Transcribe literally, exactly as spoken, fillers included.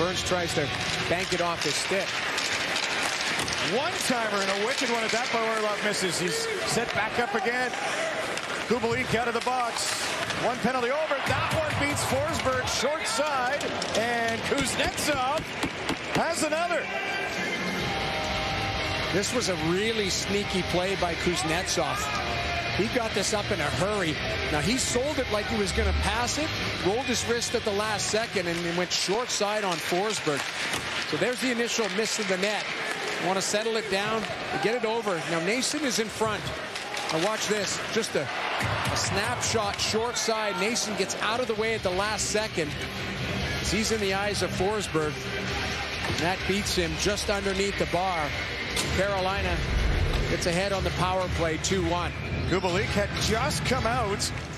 Burns tries to bank it off his stick. One-timer and a wicked one at that by Orlov misses. He's set back up again. Kubalik out of the box. One penalty over. That one beats Forsberg short side. And Kuznetsov has another. This was a really sneaky play by Kuznetsov. He got this up in a hurry. Now, he sold it like he was going to pass it, rolled his wrist at the last second, and went short side on Forsberg. So there's the initial miss of the net. Want to settle it down, get it over. Now, Nason is in front. Now, watch this. Just a, a snapshot short side. Nason gets out of the way at the last second as he's in the eyes of Forsberg. And that beats him just underneath the bar. Carolina gets ahead on the power play two one. Kubalik had just come out